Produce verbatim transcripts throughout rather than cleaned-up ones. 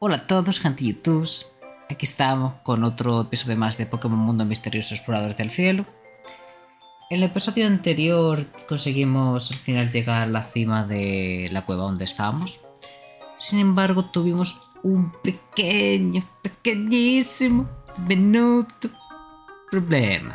Hola a todos, gente YouTube. Aquí estamos con otro episodio más de Pokémon Mundo Misterioso Exploradores del Cielo. En el episodio anterior conseguimos al final llegar a la cima de la cueva donde estábamos. Sin embargo, tuvimos un pequeño, pequeñísimo, diminuto problema.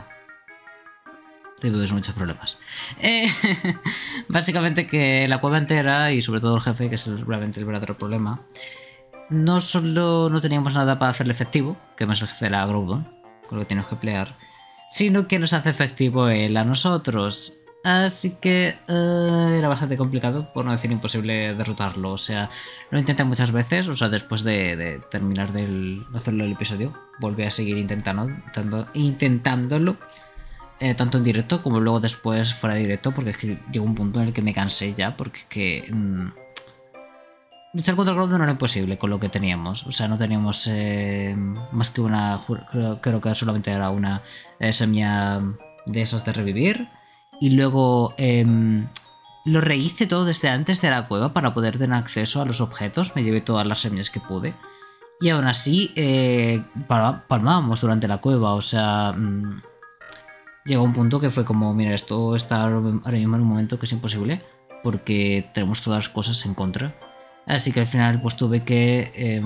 Tuvimos muchos problemas. Eh, básicamente que la cueva entera y sobre todo el jefe, que es realmente el verdadero problema, no solo no teníamos nada para hacerle efectivo, que más el jefe era Groudon, con lo que tenemos que pelear, sino que nos hace efectivo él a nosotros. Así que uh, era bastante complicado, por no decir imposible, derrotarlo. O sea, lo intenté muchas veces, o sea, después de, de terminar del, de hacerlo el episodio, volví a seguir intentando, intentando intentándolo, eh, tanto en directo como luego después fuera de directo, porque es que llegó un punto en el que me cansé ya, porque es que... Mmm, luchar contra Groudon no era imposible con lo que teníamos. O sea, no teníamos eh, más que una... Creo, creo que solamente era una eh, semilla de esas de revivir. Y luego eh, lo rehice todo desde antes de la cueva para poder tener acceso a los objetos. Me llevé todas las semillas que pude. Y aún así eh, palmábamos durante la cueva. O sea... Mmm, llegó un punto que fue como, mira, esto está ahora mismo en un momento que es imposible. Porque tenemos todas las cosas en contra. Así que al final pues tuve que eh,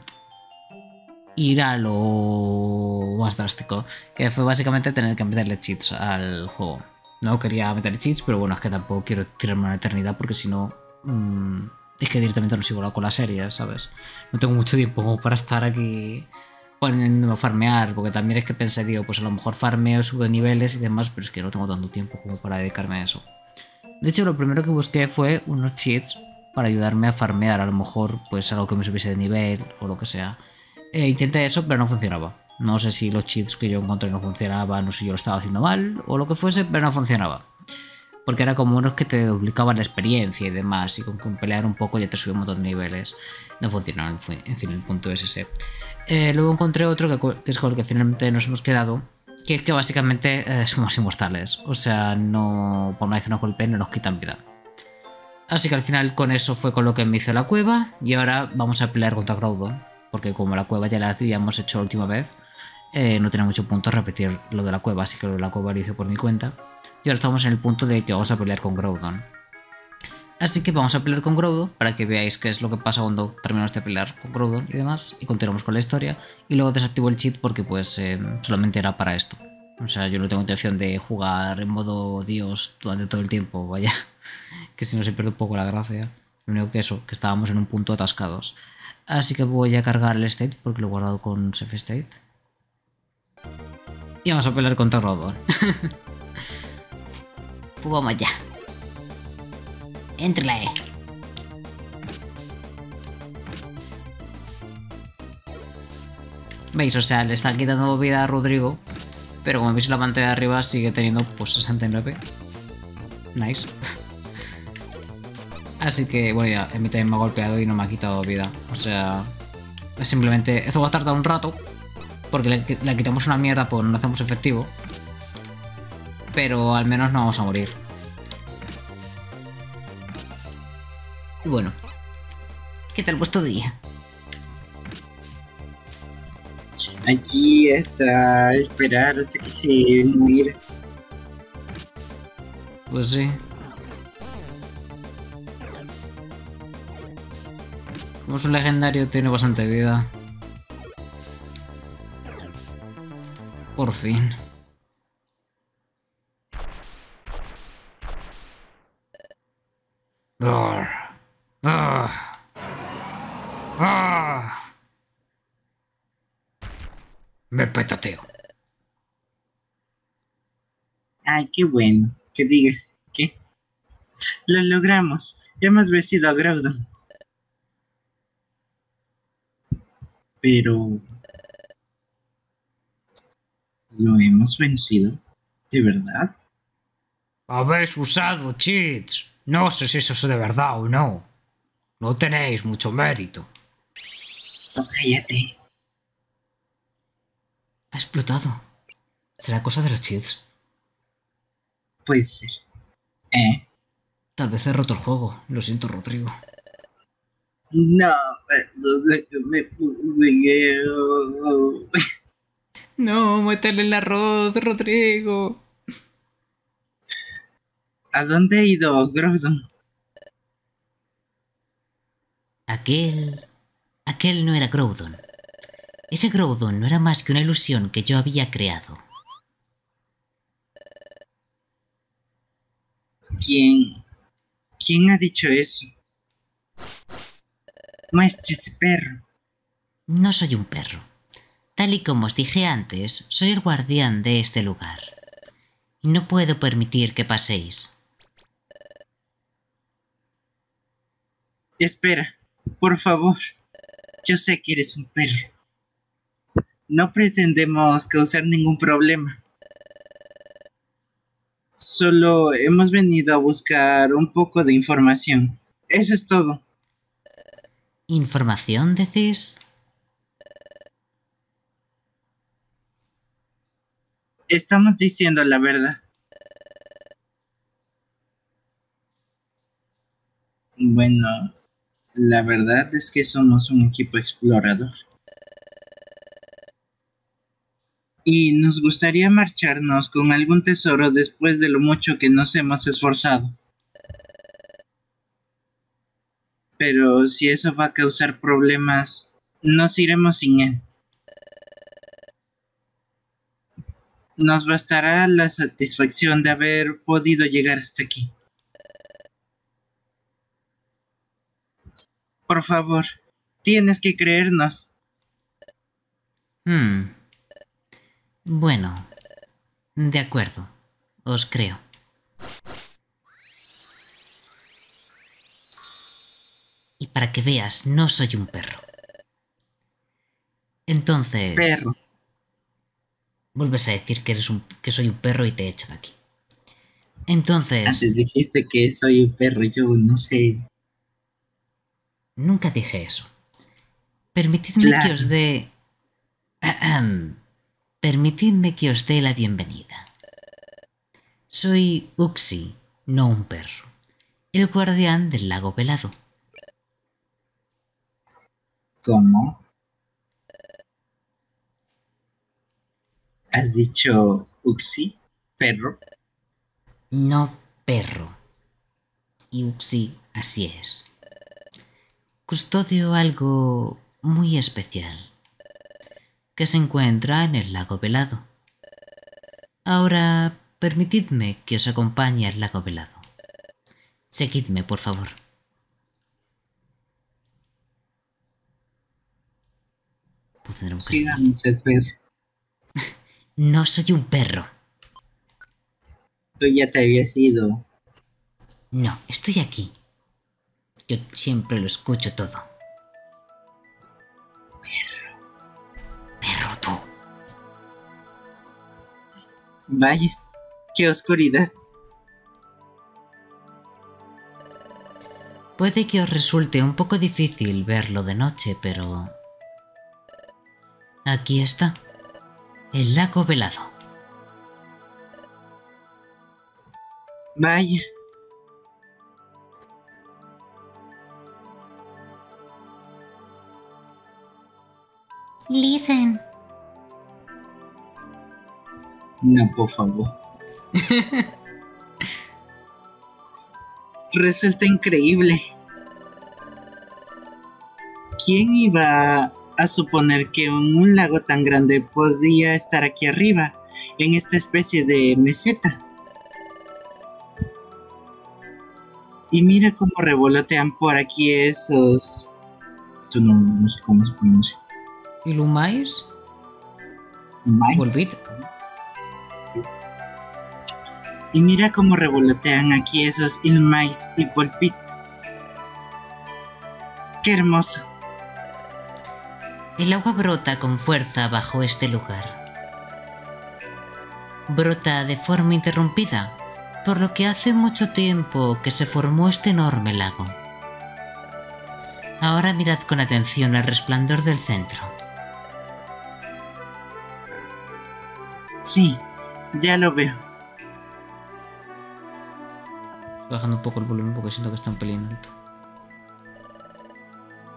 ir a lo más drástico, que fue básicamente tener que meterle cheats al juego. No quería meter cheats, pero bueno, es que tampoco quiero tirarme una eternidad porque si no... Mmm, es que directamente no sigo con la serie, ¿sabes? No tengo mucho tiempo como para estar aquí poniéndome a farmear, porque también es que pensé, digo, pues a lo mejor farmeo, subo de niveles y demás, pero es que no tengo tanto tiempo como para dedicarme a eso. De hecho, lo primero que busqué fue unos cheats para ayudarme a farmear, a lo mejor pues algo que me subiese de nivel o lo que sea. Eh, intenté eso, pero no funcionaba. No sé si los cheats que yo encontré no funcionaban, no sé si yo lo estaba haciendo mal o lo que fuese, pero no funcionaba. Porque era como unos que te duplicaban la experiencia y demás, y con, con pelear un poco ya te subía un montón de niveles. No funcionaba, en fin, el punto es ese. Eh, luego encontré otro que, que es con el que finalmente nos hemos quedado, que es que básicamente eh, somos inmortales. O sea, no, por más que nos golpeen, no nos quitan vida. Así que al final con eso fue con lo que me hice la cueva. Y ahora vamos a pelear contra Groudon. Porque como la cueva ya la habíamos hecho la última vez, eh, no tenía mucho punto repetir lo de la cueva. Así que lo de la cueva lo hice por mi cuenta. Y ahora estamos en el punto de que vamos a pelear con Groudon. Así que vamos a pelear con Groudon para que veáis qué es lo que pasa cuando terminamos de pelear con Groudon y demás. Y continuamos con la historia. Y luego desactivo el cheat porque pues eh, solamente era para esto. O sea, yo no tengo intención de jugar en modo Dios durante todo el tiempo, vaya. Que si no se pierde un poco la gracia. Lo único que eso, que estábamos en un punto atascados. Así que voy a cargar el state porque lo he guardado con save state. Y vamos a pelear contra Groudon. Pues vamos allá. Entre la E. ¿Veis? O sea, le están quitando vida a Rodrigo. Pero como veis en la pantalla de arriba sigue teniendo pues sesenta y nueve. Nice. Así que, bueno, ya, a mí también me ha golpeado y no me ha quitado vida. O sea, simplemente... Esto va a tardar un rato. Porque le, le quitamos una mierda, pues no lo hacemos efectivo. Pero al menos no vamos a morir. Y bueno. ¿Qué tal vuestro día? Aquí hasta esperar hasta que se muera. Pues sí. Como es un legendario, tiene bastante vida. Por fin. Arr. Arr. Arr. Me petateo. Ay, qué bueno. Que diga, ¿qué? Lo logramos. Hemos vencido a Groudon. Pero... ¿lo hemos vencido? ¿De verdad? Habéis usado cheats. No sé si eso es de verdad o no. No tenéis mucho mérito. Oh, cállate. Ha explotado. ¿Será cosa de los cheats? Puede ser. ¿Eh? Tal vez he roto el juego. Lo siento, Rodrigo. No, perdona que me puse. No, métele el arroz, Rodrigo. ¿A dónde ha ido Groudon? Aquel... Aquel no era Groudon. Ese Groudon no era más que una ilusión que yo había creado. ¿Quién? ¿Quién ha dicho eso? Muestre ese perro. No soy un perro. Tal y como os dije antes, soy el guardián de este lugar. Y no puedo permitir que paséis. Espera, por favor. Yo sé que eres un perro. No pretendemos causar ningún problema. Solo hemos venido a buscar un poco de información. Eso es todo. ¿Información, decís? Estamos diciendo la verdad. Bueno, la verdad es que somos un equipo explorador. Y nos gustaría marcharnos con algún tesoro después de lo mucho que nos hemos esforzado. Pero si eso va a causar problemas, nos iremos sin él. Nos bastará la satisfacción de haber podido llegar hasta aquí. Por favor, tienes que creernos. Hmm. Bueno, de acuerdo. Os creo. Y para que veas, no soy un perro. Entonces... Perro. Vuelves a decir que eres un, que soy un perro y te echo de aquí. Entonces... Antes dijiste que soy un perro, yo no sé. Nunca dije eso. Permitidme Claro. que os dé... Ahem. Permitidme que os dé la bienvenida. Soy Uxie, no un perro. El guardián del lago velado. ¿Cómo? ¿Has dicho Uxie? ¿Perro? No perro. Y Uxie así es. Custodio algo muy especial, que se encuentra en el lago velado. Ahora, permitidme que os acompañe al lago velado. Seguidme, por favor. Puedo tener un cariño. Sigamos el perro. No soy un perro. Tú ya te habías ido. No, estoy aquí. Yo siempre lo escucho todo. Perro. Perro tú. Vaya, qué oscuridad. Puede que os resulte un poco difícil verlo de noche, pero... Aquí está. El lago velado. Vaya. Listen. No, por favor. Resulta increíble. ¿Quién iba a suponer que un lago tan grande podía estar aquí arriba, en esta especie de meseta? Y mira cómo revolotean por aquí esos... Esto no, no sé cómo se pronuncia. ¿Ilumáis? ¿Mais? Volvid. Y mira cómo revolotean aquí esos Ilmais y Volpit. ¡Qué hermoso! El agua brota con fuerza bajo este lugar. Brota de forma interrumpida, por lo que hace mucho tiempo que se formó este enorme lago. Ahora mirad con atención el resplandor del centro. Sí, ya lo veo. Bajando un poco el volumen porque siento que está un pelín alto.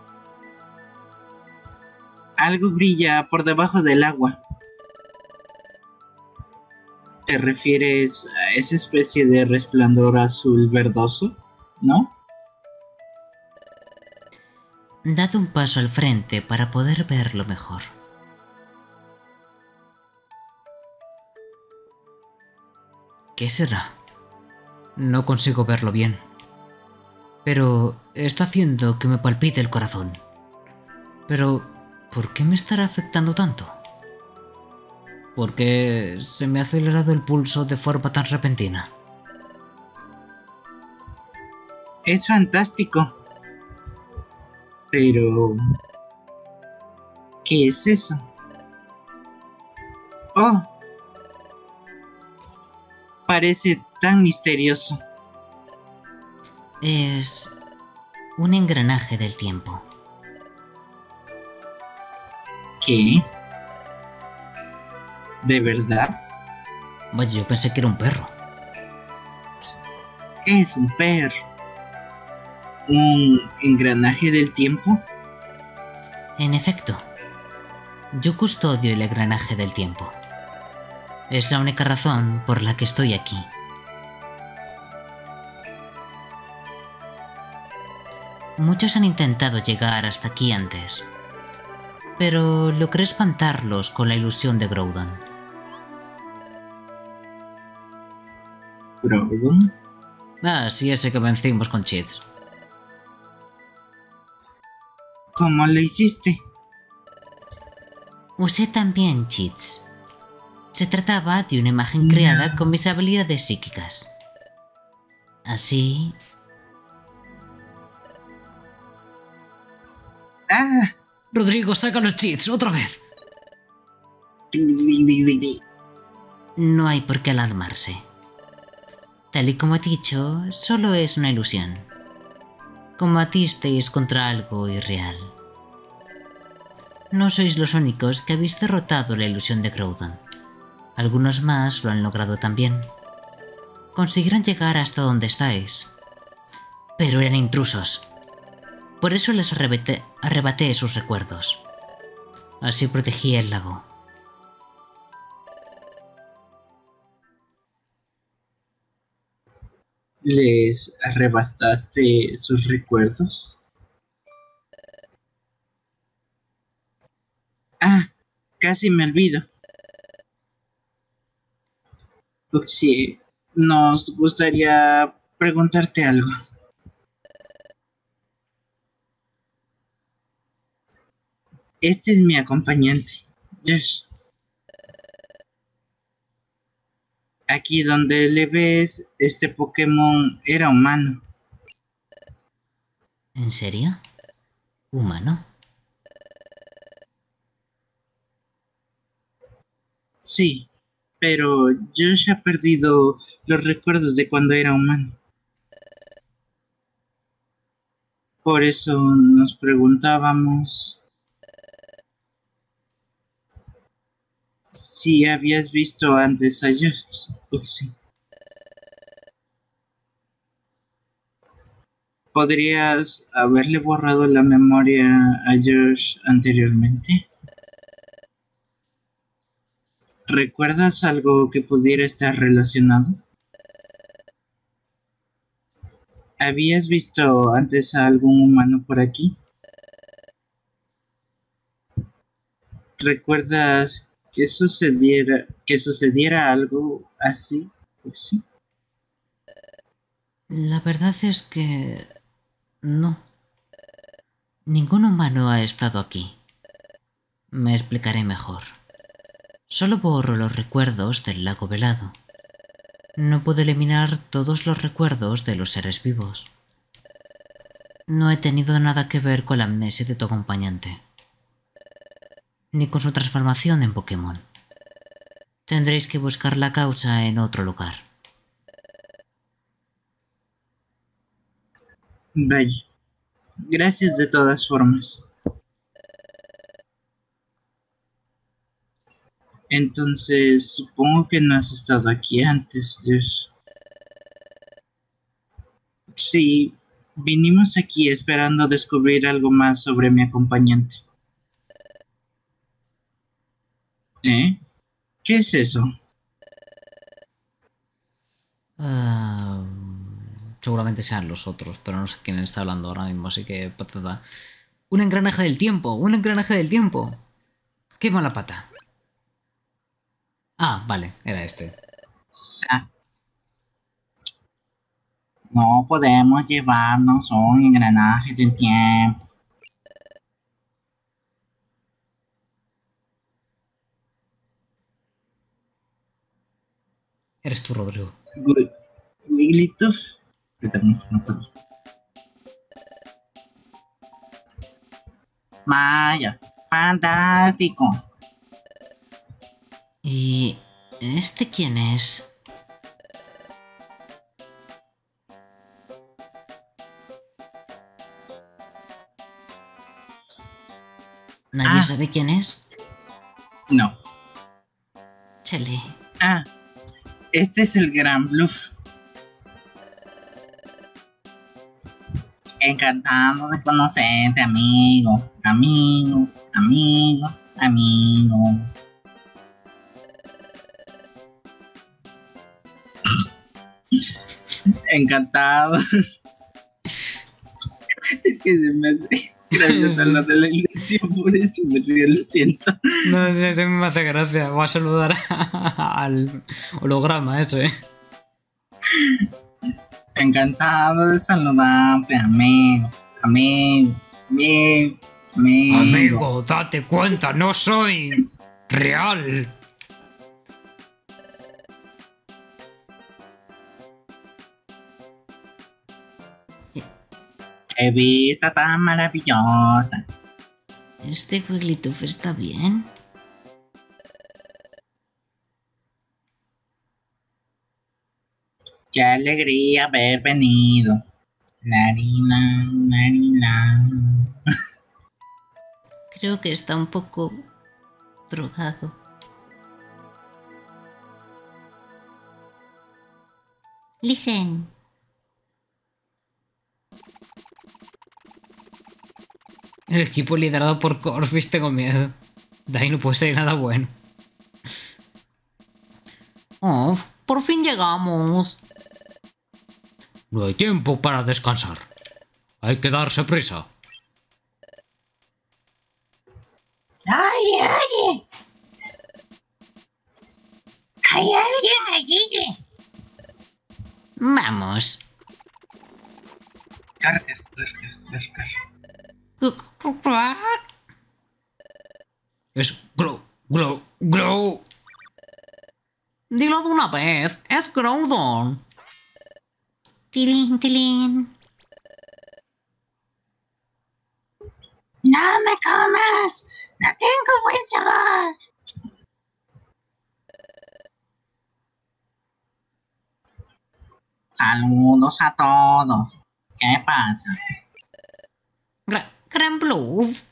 Algo brilla por debajo del agua. ¿Te refieres a esa especie de resplandor azul verdoso? ¿No? Dad un paso al frente para poder verlo mejor. ¿Qué será? No consigo verlo bien. Pero está haciendo que me palpite el corazón. Pero, ¿por qué me estará afectando tanto? ¿Por qué se me ha acelerado el pulso de forma tan repentina? Es fantástico. Pero... ¿qué es eso? Oh, parece tan misterioso. Es un engranaje del tiempo. ¿Qué? ¿De verdad? Vaya, yo pensé que era un perro. Es un perro. ¿Un engranaje del tiempo? En efecto, yo custodio el engranaje del tiempo. Es la única razón por la que estoy aquí. Muchos han intentado llegar hasta aquí antes, pero logré espantarlos con la ilusión de Groudon. ¿Groudon? Ah, sí, ese que vencimos con cheats. ¿Cómo lo hiciste? Usé también cheats. Se trataba de una imagen creada No. con mis habilidades psíquicas. Así... ¡Ah! Rodrigo, saca los cheats, otra vez. Di, di, di, di. No hay por qué alarmarse. Tal y como he dicho, solo es una ilusión. Combatisteis contra algo irreal. No sois los únicos que habéis derrotado la ilusión de Groudon. Algunos más lo han logrado también. Consiguieron llegar hasta donde estáis. Pero eran intrusos. Por eso les arrebaté, arrebaté sus recuerdos. Así protegí el lago. ¿Les arrebataste sus recuerdos? Ah, casi me olvido. Uxie, nos gustaría preguntarte algo. Este es mi acompañante, Josh. Aquí donde le ves, este Pokémon era humano. ¿En serio? ¿Humano? Sí, pero Josh ha perdido los recuerdos de cuando era humano. Por eso nos preguntábamos si habías visto antes a Josh, Uxie. ¿Podrías haberle borrado la memoria a Josh anteriormente? ¿Recuerdas algo que pudiera estar relacionado? ¿Habías visto antes a algún humano por aquí? ¿Recuerdas que sucediera, que sucediera algo así? ¿Sí? La verdad es que... no. Ningún humano ha estado aquí. Me explicaré mejor. Solo borro los recuerdos del lago velado. No puedo eliminar todos los recuerdos de los seres vivos. No he tenido nada que ver con la amnesia de tu acompañante, ni con su transformación en Pokémon. Tendréis que buscar la causa en otro lugar. Vaya. Gracias de todas formas. Entonces, supongo que no has estado aquí antes, Dios. Sí, vinimos aquí esperando descubrir algo más sobre mi acompañante. ¿Eh? ¿Qué es eso? Ah, seguramente sean los otros, pero no sé quién está hablando ahora mismo, así que patata. Un engranaje del tiempo, un engranaje del tiempo. ¡Qué mala pata! Ah, vale, era este. Ah, no podemos llevarnos un engranaje del tiempo. Eres tú, Rodrigo. Wi- Wigglytuff. No puedo. Vaya, fantástico. ¿Y este quién es? ¿Nadie Ah, sabe quién es? no. Chale. Ah, este es el Gran Bluff. Encantado de conocerte, amigo. Amigo, amigo, amigo. Encantado. Es que se me hace gracias a lo de la ilusión, por eso me río, lo siento. No, no me hace gracia. Voy a saludar al holograma ese. Encantado de saludarte, amigo. Amigo, amigo, amigo. Amigo, date cuenta, no soy real. Qué vista tan maravillosa. ¿Este Wigglytuff está bien? Qué alegría haber venido. Narina, narina. Creo que está un poco drogado. Listen. El equipo liderado por Corfis, tengo miedo. De ahí no puede salir nada bueno. Oh, por fin llegamos. No hay tiempo para descansar. Hay que darse prisa. ¡Oye, oye! ¿Hay alguien allí? Vamos. Carga, carga, carga. Es Grow, Grow, Grow. Dilo de una vez. Es Groudon. Tilín, tilín. ¡No me comas! ¡No tengo buen sabor! Saludos a todos. ¿Qué pasa? Gra Gran Bluff.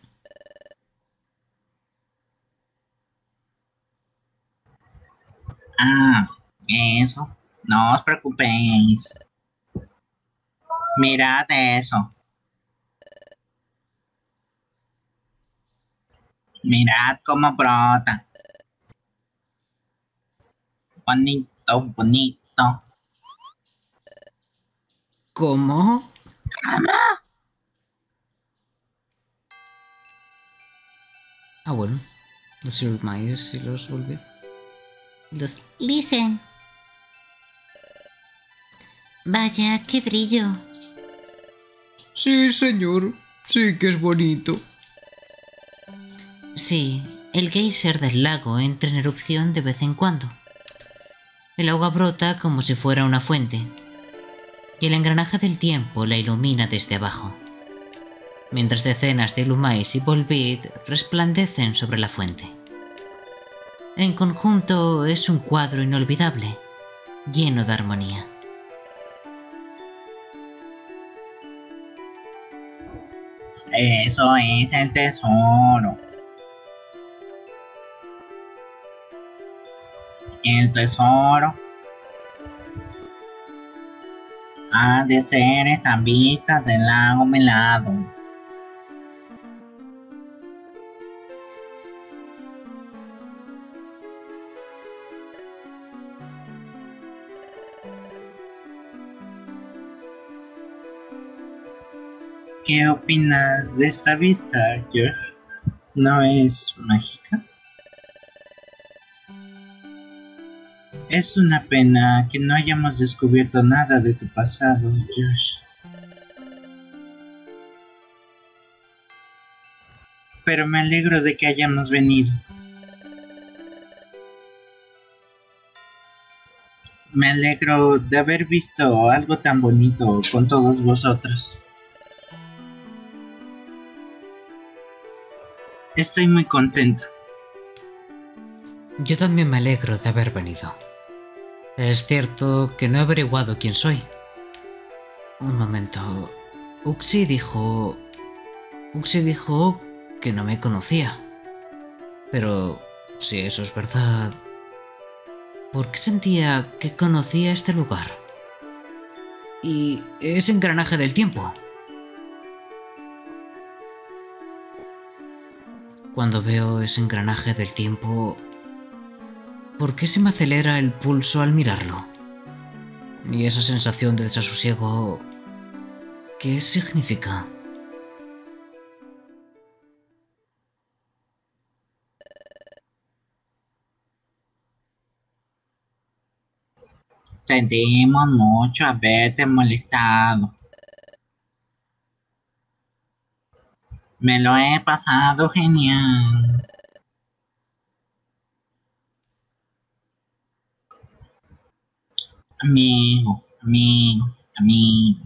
Ah, eso. No os preocupéis. Mirad eso. Mirad cómo brota. Bonito, bonito. ¿Cómo? ¿Cómo? Ah, bueno. Los Sir Myers sí los volví. Los Listen. Vaya, qué brillo. Sí, señor. Sí que es bonito. Sí, el geyser del lago entra en erupción de vez en cuando. El agua brota como si fuera una fuente, y el engranaje del tiempo la ilumina desde abajo, mientras decenas de Lumais y Volbeat resplandecen sobre la fuente. En conjunto es un cuadro inolvidable, lleno de armonía. Eso es el tesoro. El tesoro ha de ser estas vistas del lago Melado. ¿Qué opinas de esta vista, Josh? ¿No es mágica? Es una pena que no hayamos descubierto nada de tu pasado, Josh. Pero me alegro de que hayamos venido. Me alegro de haber visto algo tan bonito con todos vosotros. Estoy muy contento. Yo también me alegro de haber venido. Es cierto que no he averiguado quién soy. Un momento. Uxie dijo... Uxie dijo que no me conocía. Pero si eso es verdad... ¿Por qué sentía que conocía este lugar? Y ese engranaje del tiempo. Cuando veo ese engranaje del tiempo... ¿Por qué se me acelera el pulso al mirarlo? Y esa sensación de desasosiego... ¿Qué significa? Sentimos mucho haberte molestado. Me lo he pasado genial. Amigo, amigo, amigo.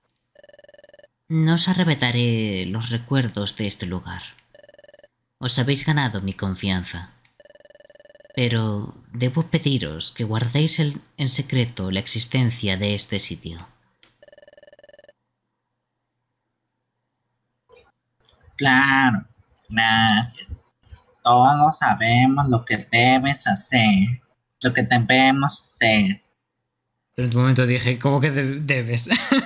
No os arrebataré los recuerdos de este lugar. Os habéis ganado mi confianza. Pero debo pediros que guardéis el, en secreto la existencia de este sitio. Claro, gracias. Todos sabemos lo que debes hacer, lo que debemos hacer. Pero en tu momento dije, ¿cómo que de debes?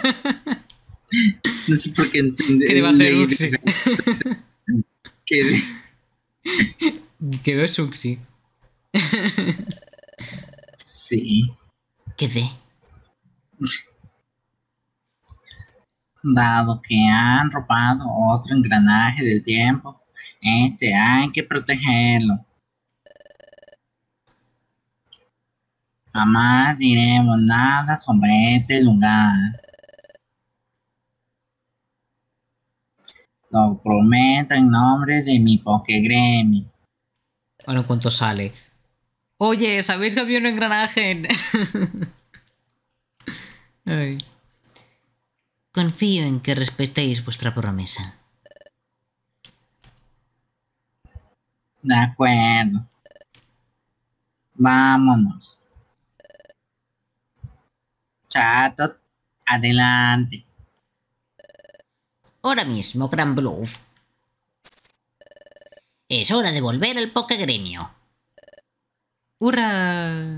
No sé por qué entiende. ¿Qué debe hacer Uxie? ¿Qué? Quedó Uxie. Sí. Quedé. Dado que han robado otro engranaje del tiempo, este hay que protegerlo. Jamás diremos nada sobre este lugar. Lo prometo en nombre de mi Pokégremio. Ahora en cuanto sale. Oye, ¿sabéis que había un engranaje? Ay. Confío en que respetéis vuestra promesa. De acuerdo. Vámonos. Chatot, adelante. Ahora mismo, Gran Bluff. Es hora de volver al Pokégremio. ¡Hurra!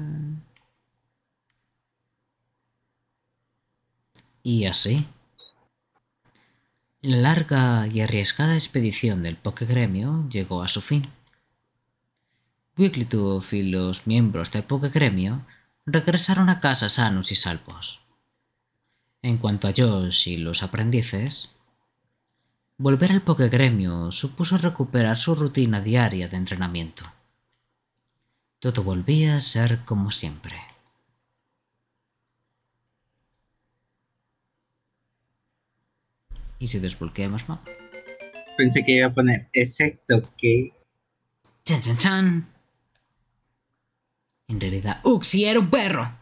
Y así, la larga y arriesgada expedición del Pokégremio llegó a su fin. Wigglytuff y los miembros del Pokégremio regresaron a casa sanos y salvos. En cuanto a Josh y los aprendices, volver al Pokégremio supuso recuperar su rutina diaria de entrenamiento. Todo volvía a ser como siempre. ¿Y si desbloqueamos mapa? Pensé que iba a poner excepto que... ¡Chan, chan, chan! En realidad, Uxie era un perro.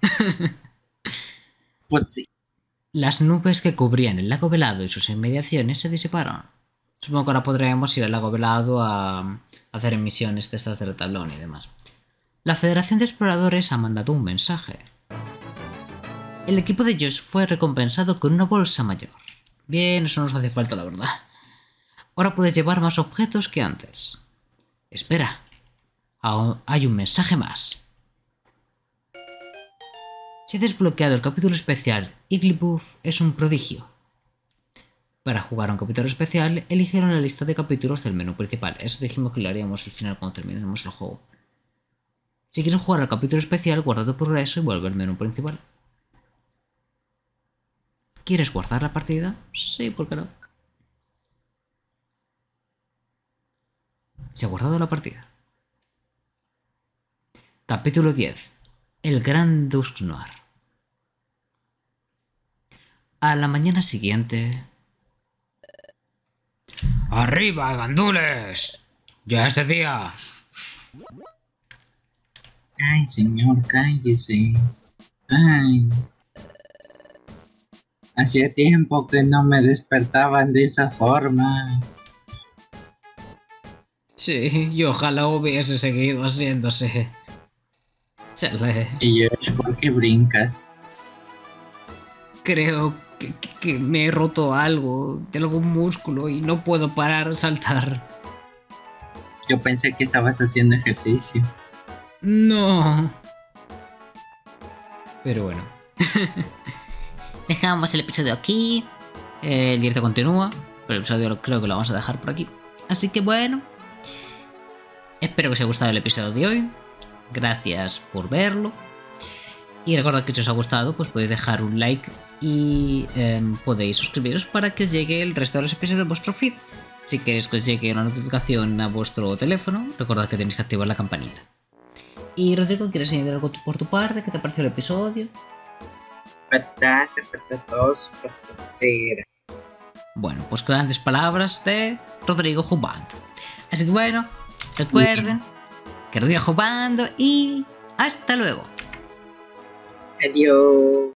Pues sí. Las nubes que cubrían el lago Velado y sus inmediaciones se disiparon. Supongo que ahora podremos ir al lago Velado a hacer misiones de estas del tablón y demás. La Federación de Exploradores ha mandado un mensaje. El equipo de Josh fue recompensado con una bolsa mayor. Bien, eso nos hace falta, la verdad. Ahora puedes llevar más objetos que antes. Espera. Aún hay un mensaje más. Se ha desbloqueado el capítulo especial Igglybuff es un prodigio. Para jugar a un capítulo especial, eligieron la lista de capítulos del menú principal. Eso dijimos que lo haríamos al final cuando terminemos el juego. Si quieres jugar al capítulo especial, guarda tu progreso y vuelve al menú principal. ¿Quieres guardar la partida? Sí, ¿por qué no? Se ha guardado la partida. Capítulo diez. El Gran Dusk Noir. A la mañana siguiente... ¡Arriba, gandules! ¡Ya es de día! Ay, señor, cállese. Ay. Hacía tiempo que no me despertaban de esa forma. Sí, y ojalá hubiese seguido haciéndose. Chale. Y yo, ¿por qué brincas? Creo que, que, que me he roto algo de algún músculo y no puedo parar de saltar. Yo pensé que estabas haciendo ejercicio. No. Pero bueno. Dejamos el episodio aquí. El directo continúa. Pero el episodio creo que lo vamos a dejar por aquí. Así que bueno. Espero que os haya gustado el episodio de hoy. Gracias por verlo. Y recordad que si os ha gustado, pues podéis dejar un like y eh, podéis suscribiros para que os llegue el resto de los episodios de vuestro feed. Si queréis que os llegue una notificación a vuestro teléfono, recordad que tenéis que activar la campanita. Y Rodrigo, ¿quieres añadir algo por tu parte? ¿Qué te pareció el episodio? Patata, patatos, patatera. Bueno, pues grandes palabras de Rodrigo jugando. Así que bueno, recuerden que Rodrigo jugando y hasta luego. Adiós.